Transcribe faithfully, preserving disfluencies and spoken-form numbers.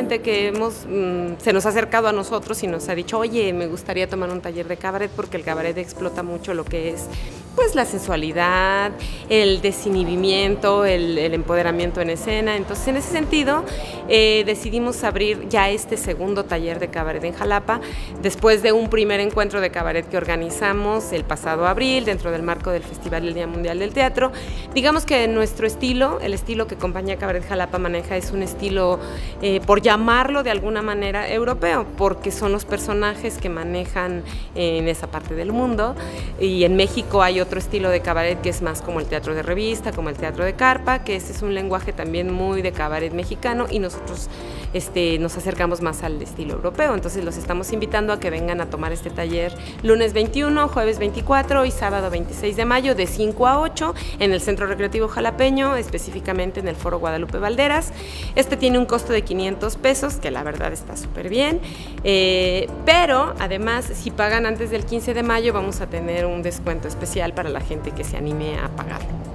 gente que hemos, mmm, se nos ha acercado a nosotros y nos ha dicho, oye, me gustaría tomar un taller de cabaret, porque el cabaret explota mucho lo que es pues la sensualidad, el desinhibimiento, el, el empoderamiento en escena. Entonces, en ese sentido, eh, decidimos abrir ya este segundo taller de cabaret en Jalapa, después de un primer encuentro de cabaret que organizamos el pasado abril, dentro del marco del Festival del Día Mundial del Teatro. Digamos que nuestro estilo, el estilo que Compañía Cabaret Jalapa maneja, es un estilo, eh, por llamarlo de alguna manera, europeo, porque son los personajes que manejan en esa parte del mundo, y en México hay otro estilo de cabaret que es más como el teatro de revista, como el teatro de carpa, que ese es un lenguaje también muy de cabaret mexicano, y nosotros este, nos acercamos más al estilo europeo. Entonces los estamos invitando a que vengan a tomar este taller lunes veintiuno, jueves veinticuatro y sábado veintiséis de mayo de cinco a ocho en el Centro Recreativo Jalapeño, específicamente en el Foro Guadalupe Valderas. Este tiene un costo de quinientos pesos, que la verdad está súper bien, eh, pero además si pagan antes del quince de mayo vamos a tener un descuento especial para la gente que se anime a pagarlo.